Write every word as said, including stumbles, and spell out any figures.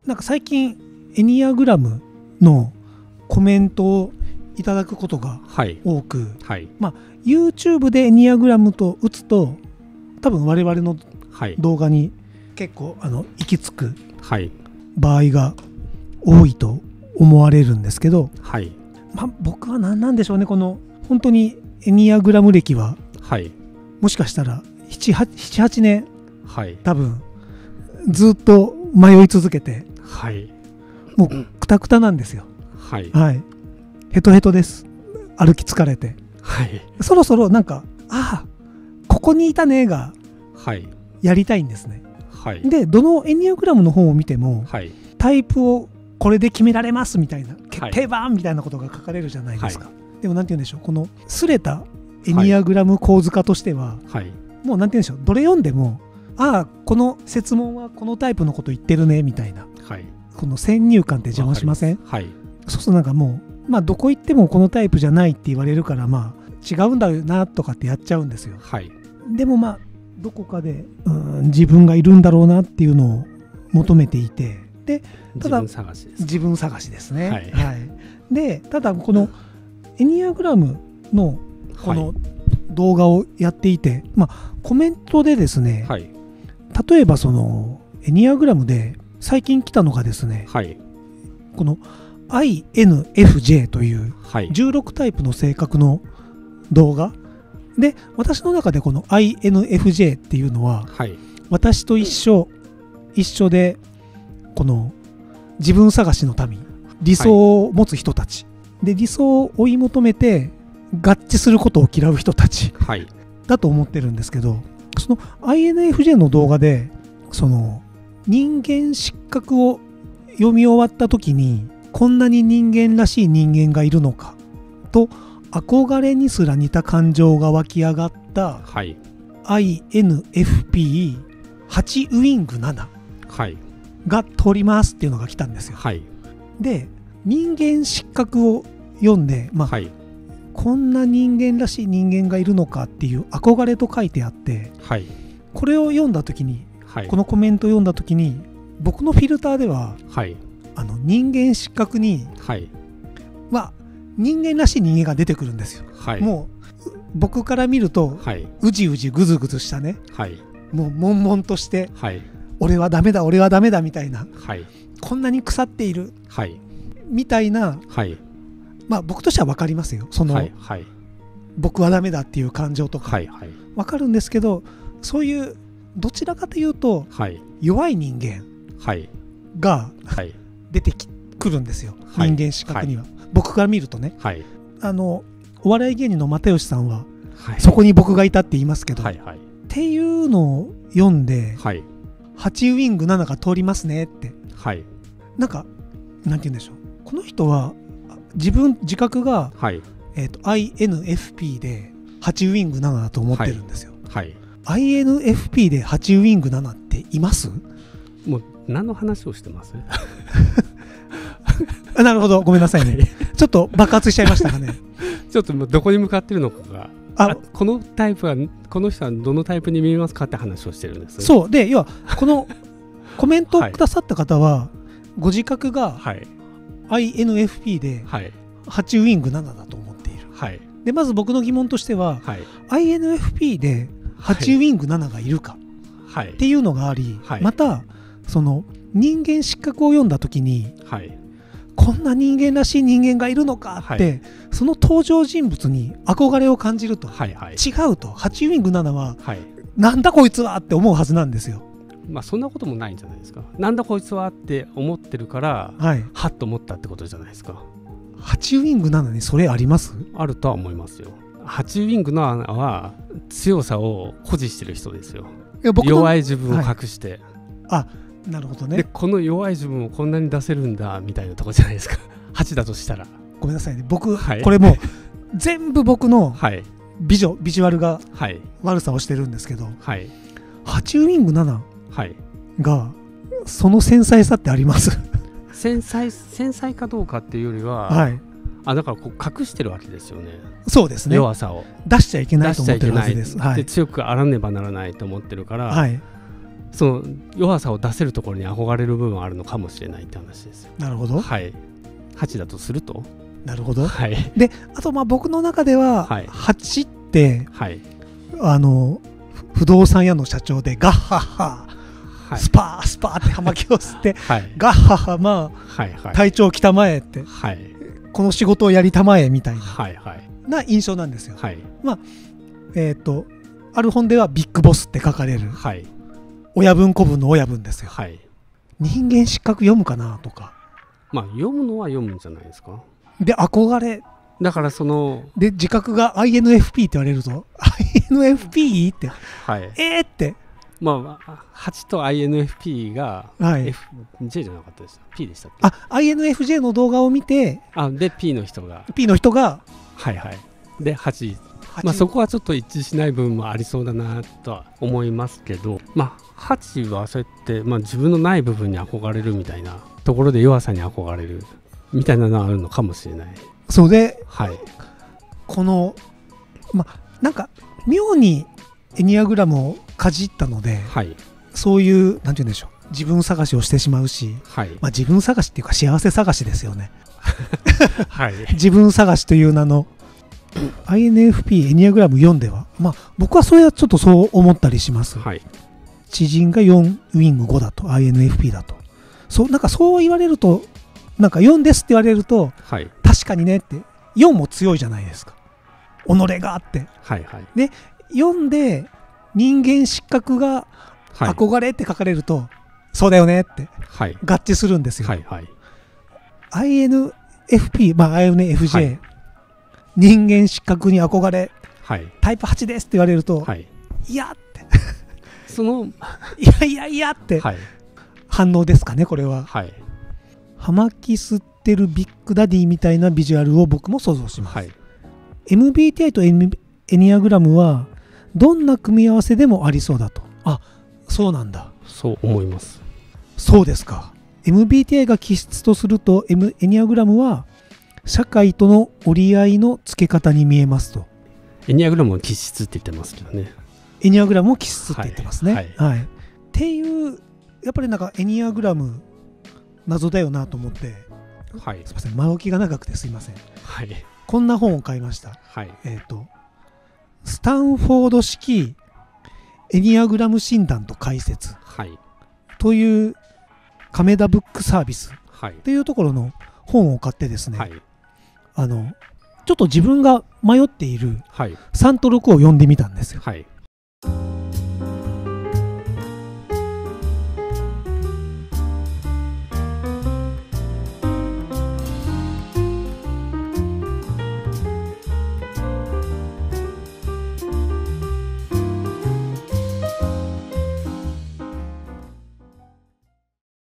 なんか最近エニアグラムのコメントをいただくことが多く、はいはい、まあ、YouTube でエニアグラムと打つと多分我々の動画に結構あの行き着く場合が多いと思われるんですけど、はい、まあ、僕は何なんでしょうね、この本当にエニアグラム歴は、はい、もしかしたらななはちねん、はい、多分ずっと迷い続けて、はい、もうクタクタなんですよ、はいはい、ヘトヘトです。歩き疲れて、はい、そろそろなんかああここにいたねがやりたいんですね、はい、でどのエニアグラムの本を見ても、はい、タイプをこれで決められますみたいな決定版みたいなことが書かれるじゃないですか、はい、でもなんて言うんでしょう、このすれたエニアグラム構図化としては、はい、もうなんて言うんでしょう、どれ読んでもああこの設問はこのタイプのこと言ってるねみたいな、はい、この先入観って邪魔しません？はい、そうするとなんかもう、まあ、どこ行ってもこのタイプじゃないって言われるから、まあ違うんだよなとかってやっちゃうんですよ、はい、でもまあどこかでうん自分がいるんだろうなっていうのを求めていて、でただ自分探しです、自分探しですね、はいはい、でただこのエニアグラムのこの動画をやっていて、まあ、コメントでですね、はい、例えばそのエニアグラムで最近来たのがですね、はい、この アイエヌエフジェー というじゅうろくタイプの性格の動画で、私の中でこの アイエヌエフジェー っていうのは、はい、私と一緒一緒でこの自分探しの民、理想を持つ人たち、はい、で理想を追い求めて合致することを嫌う人たち、はい、だと思ってるんですけど、その アイエヌエフジェー の動画でその人間失格を読み終わった時にこんなに人間らしい人間がいるのかと憧れにすら似た感情が湧き上がった、はい、アイエヌエフピーはち ウィングななが通りますっていうのが来たんですよ、はい、で人間失格を読んで、まあはい、こんな人間らしい人間がいるのかっていう憧れと書いてあって、はい、これを読んだ時に、はい、このコメントを読んだ時に僕のフィルターでは、はい、あの人間失格に、はい、まあ人間らしい人間が出てくるんですよ、はい、もう僕から見ると、はい、うじうじぐずぐずしたね、はい、もう悶々として、はい、俺はダメだ俺はダメだみたいな、はい、こんなに腐っている、はい、みたいな、はい、まあ僕としては分かりますよ、その、はいはい、僕はダメだっていう感情とか、はいはい、分かるんですけど、そういうどちらかというと、はい、弱い人間が、はい、出てくるんですよ、はい、人間失格には、はい、僕から見るとね、はい、あのお笑い芸人の又吉さんは、はい、そこに僕がいたって言いますけど、はいはい、っていうのを読んで、はい、はちウィングななが通りますねって、はい、なんかなんて言うんでしょう、この人は自分自覚が、はい、えーと、アイエヌエフピー ではちウィングななだと思ってるんですよ、はいはい、アイエヌエフピー ではちウィングななっています？ もう何の話をしてますなるほど、ごめんなさいねちょっと爆発しちゃいましたかねちょっとどこに向かってるのかが、あこのタイプはこの人はどのタイプに見えますかって話をしてるんです、ね、 そうで、要はこのコメントをくださった方は、はい、ご自覚が、はい、アイエヌエフピー ではちウィングななだと思っている、はい、でまず僕の疑問としては、はい、アイエヌエフピー ではちウィングなながいるか、はい、っていうのがあり、はい、またその人間失格を読んだ時に、はい、こんな人間らしい人間がいるのかって、はい、その登場人物に憧れを感じると、はいはい、違うとはちウィングななは、はい、なんだこいつはって思うはずなんですよ。 まあそんなこともないんじゃないですか。なんだこいつはって思ってるから、はい、はっと思ったってことじゃないですか。 はちウィングななにそれあります？ あるとは思いますよ。はちウィングななは強さを誇示してる人ですよ。いや僕弱い自分を隠して、はい、 あなるほどね。 でこの弱い自分をこんなに出せるんだみたいなところじゃないですかはちだとしたら。 ごめんなさいね、僕、はい、これもう全部僕のビジョ、ビジュアルが悪さをしてるんですけど、はい、はちウィングなながその繊細さってあります繊細、繊細かどうかっていうよりは、はい、あだからこう隠してるわけですよね。 そうですね、 弱さを出しちゃいけないと思ってるはずです。 で強くあらねばならないと思ってるから、はい、 その弱さを出せるところに憧れる部分はあるのかもしれないって話ですよ。 なるほど。 はい。はちだとすると。 なるほど。 はい。 で、あとまあ僕の中では、はい、はちって、はい、あの不動産屋の社長でガッハッハ、はい、スパースパーって葉巻を吸って、はい、ガッハッハ、まあ、はいはい、隊長来たまえって、はい、この仕事をやりたまえみたいな、はいはい、な印象なんですよ。はい、まあえっ、ー、とある本ではビッグボスって書かれる、はい、親分子分の親分ですよ。はい、人間失格読むかなとか。 まあ読むのは読むんじゃないですか。 で憧れだからそので自覚が アイエヌエフピー って言われると アイエヌエフピー って、はい、えーってまあはちと アイエヌエフピー が エフジェー じゃなかったです。 P でしたっけ。 あ アイエヌエフジェー の動画を見てあで P の人が P の人がはいはいではち、まあ、そこはちょっと一致しない部分もありそうだなとは思いますけど、まあはちはそうやって、まあ、自分のない部分に憧れるみたいなところで弱さに憧れるみたいなのはあるのかもしれない。 そうで、 はい、 このまあなんか妙にエニアグラムをかじったので、はい、そういうなんて言うんでしょう、自分探しをしてしまうし、はい、まあ、自分探しっていうか幸せ探しですよね、はい、自分探しという名のアイエヌエフピー エニアグラムよんでは、まあ、僕はそれはちょっとそう思ったりします、はい、知人がよんウィングごだと アイエヌエフピー だとそうなんかそう言われるとなんかよんですって言われると、はい、確かにねってよんも強いじゃないですか己があって、はいはい、でよんで人間失格が憧れって書かれると、はい、そうだよねって、はい、合致するんですよ、はいはい、アイエヌエフピー、まあ、アイエヌエフジェー、はい、人間失格に憧れ、はい、タイプはちですって言われると、はい、いやってそのいやいやいやって、はい、反応ですかねこれは、はい、葉巻吸ってるビッグダディみたいなビジュアルを僕も想像します、はい、エムビーティーアイ とエニアグラムはどんな組み合わせでもありそうだと。あ、そうなんだ。 そう思います。 そうですか。 エムビーティーアイ が気質とすると、M、エニアグラムは社会との折り合いのつけ方に見えますと。 エニアグラムは気質って言ってますけどね。 エニアグラムも気質って言ってますね、はいはいはい、っていうやっぱりなんかエニアグラム謎だよなと思って、はい、すいません前置きが長くてすいません、はい、こんな本を買いました、はい、えっとスタンフォード式エニアグラム診断と解説、はい、という亀田ブックサービスというところの本を買ってですね、はい、あのちょっと自分が迷っているさんとろくを読んでみたんですよ、はい、